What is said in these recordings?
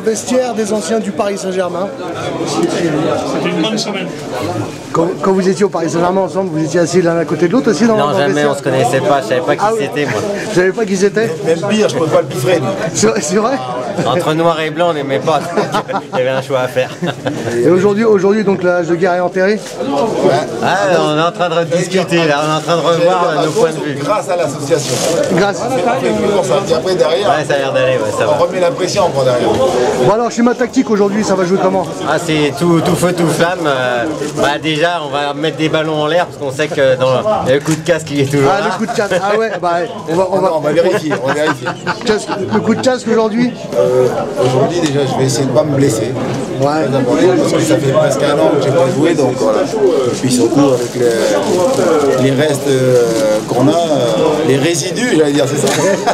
vestiaire des anciens du Paris Saint-Germain. C'était une bonne semaine. Quand vous étiez au Paris Saint-Germain ensemble, vous étiez assis l'un à côté de l'autre aussi dans Non, le jamais, vestiaire? on se connaissait pas, je savais pas qui c'était moi. Je savais pas qui c'était? Même pire, je peux pas le piffrer. C'est vrai? Entre noir et blanc, on n'aimait pas, il y avait un choix à faire. Et aujourd'hui, donc l'âge de guerre est enterré? Ah, on est en train de discuter là, on est en train de revoir nos points de vue. Grâce à l'association. Grâce. Et après derrière, Ouais, ça a l'air d'aller, ouais, ça on va. remet la pression encore derrière. Bon alors, schéma tactique aujourd'hui, ça va jouer comment? Ah, c'est tout feu, tout flamme. Bah, déjà, on va mettre des ballons en l'air parce qu'on sait que dans le coup de casque, il est toujours Ah, là. le coup de casque, ah ouais, bah On va vérifier, on va vérifier. Le coup de casque aujourd'hui? Aujourd'hui déjà, je vais essayer de ne pas me blesser. Ouais. Très important, parce que ça fait presque un an que je n'ai pas joué, donc voilà. Et puis surtout avec les restes qu'on a, les résidus, j'allais dire, c'est ça.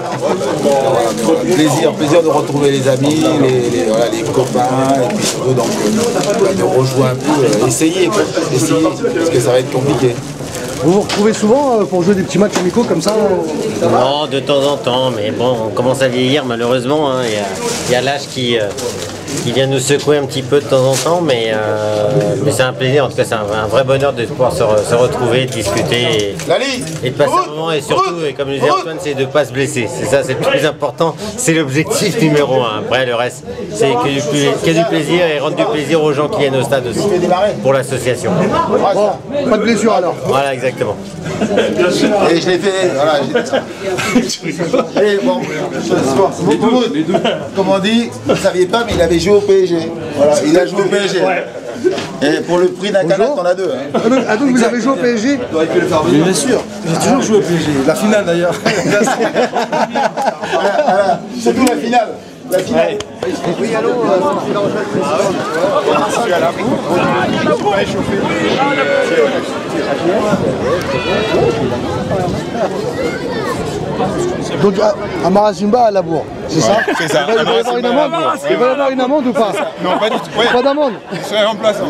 Voilà, plaisir de retrouver les amis, les copains, et puis surtout donc, de rejouer un peu, essayer, parce que ça va être compliqué. Vous vous retrouvez souvent pour jouer des petits matchs amicaux comme ça? Non, de temps en temps, mais bon, on commence à vieillir malheureusement. Hein. Il y a l'âge qui vient nous secouer un petit peu de temps en temps, mais c'est un plaisir, en tout cas c'est un vrai bonheur de pouvoir se retrouver, de discuter et de passer un moment, et surtout, et comme le disait Antoine, c'est de ne pas se blesser. C'est ça, c'est le plus important, c'est l'objectif numéro 1. Après le reste, c'est que du plaisir et rendre du plaisir aux gens qui viennent au stade aussi, pour l'association. Bon, pas de blessure alors? Voilà, exactement. Et je l'ai fait, voilà. Et bon, comme on dit, vous ne saviez pas, mais il avait joué au PSG. Voilà, il a joué au PSG. Et pour le prix d'un canal, t'en as deux. Hein. Ah donc vous avez joué au PSG? Bien sûr. J'ai toujours joué au PSG. La finale d'ailleurs. C'est tout la finale. La finale. Oui, allô, donc à Marasimba à Labour, c'est ça? C'est ça. Il va y avoir une amende? Il va y avoir une amende ou pas? Non, pas du tout. Ouais. Pas d'amende? Je serai en place.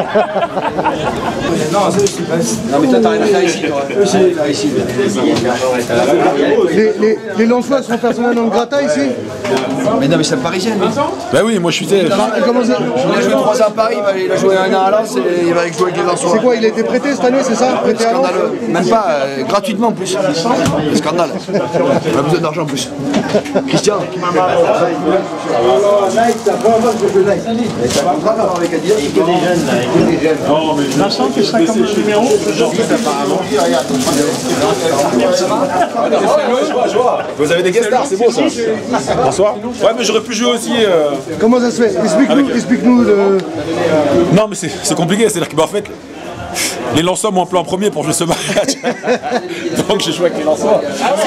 Non mais toi t'as rien à faire ici, toi. Ici. Les Lensois sont personnels non grata ici? Mais non mais c'est un Parisien. Bah oui, moi je suis tel. Comment ça? Il a joué 3 ans à Paris, il a joué un an à Lens et il va jouer avec les Lensois. C'est quoi, il a été prêté cette année, c'est ça? Prêté à Lens? Scandaleux. Même pas, gratuitement en plus. Scandale. On a besoin d'argent en plus. Christian. Vincent, tu seras comme le numéro? Vous avez des guest stars, c'est beau ça. Bonsoir. Ouais, mais j'aurais pu jouer aussi. Comment ça se fait? Explique-nous le... Non, mais c'est compliqué. C'est-à-dire que, bah, en fait, les Lensois m'ont appelé en premier pour jouer ce match. Donc j'ai joué avec les Lensois.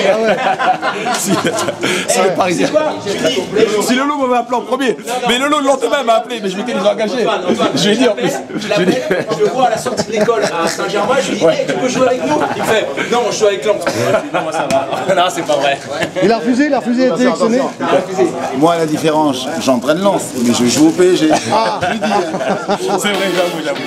Si le Parisien. Si Lolo m'avait appelé en premier. Mais Lolo le lendemain m'a appelé, mais je m'étais déjà engagé. Je lui ai dit en plus. Je l'appelle, je le vois à la sortie de l'école à Saint-Germain, je lui dis hey, tu peux jouer avec nous? Il me fait non, je joue avec Lens. Non, moi ça va. Non, c'est pas vrai. Il a refusé d'être sélectionné? Moi, la différence, j'entraîne Lens, mais je joue au PSG. Ah, je lui dis. C'est vrai, j'avoue.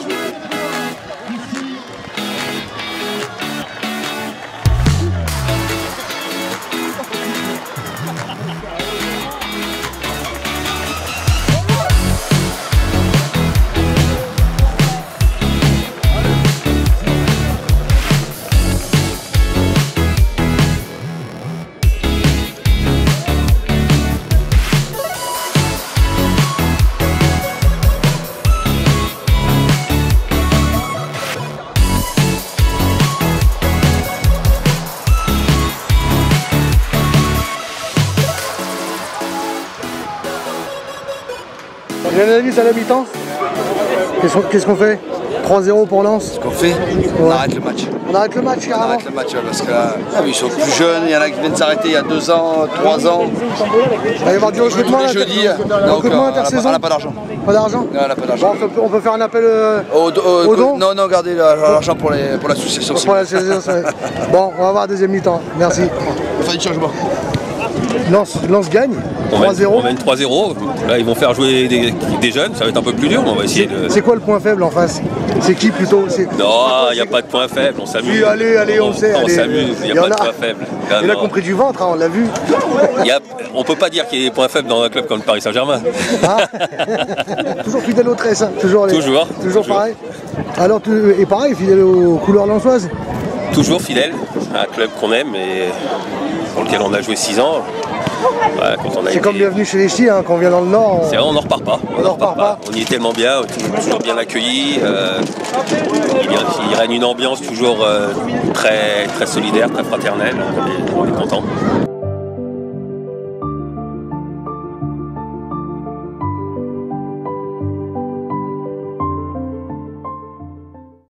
J'ai une analyse à la mi-temps. Qu'est-ce qu'on fait? 3-0 pour Lens. Ce qu'on fait, on arrête le match. On arrête le match On carrément? arrête le match parce que là, ils sont plus jeunes, il y en a qui viennent de s'arrêter il y a 2 ans, 3 ans. Il va y avoir du recrutement Tous les jeudis, donc on n'a pas d'argent. Pas d'argent? On n'a pas d'argent. Bon, on peut faire un appel Au don? Non, gardez l'argent pour l'association. Pour la saison, bon, on va voir deuxième mi-temps. Merci. On fait du changement. Lens gagne 3-0. On mène 3-0. Là, ils vont faire jouer des jeunes. Ça va être un peu plus dur, mais on va essayer de... C'est quoi le point faible en face? C'est qui plutôt? Non, il n'y a pas de point faible, on s'amuse. Oui, allez, on sait. On s'amuse, il n'y a pas de point faible. Il y en a qui ont pris du ventre, hein, on l'a vu. On ne peut pas dire qu'il y ait des points faibles dans un club comme le Paris Saint-Germain. Ah. Toujours fidèle aux tresses, hein. Toujours pareil. Alors, et pareil, fidèle aux couleurs lensoises? Toujours fidèle, un club qu'on aime et pour lequel on a joué 6 ans. Ouais, c'est comme bienvenue chez les Ch'tis, hein, quand on vient dans le Nord. On n'en repart pas. On n'en repart pas. On y est tellement bien, toujours bien accueillis. Il règne une ambiance toujours très solidaire, très fraternelle. On est content.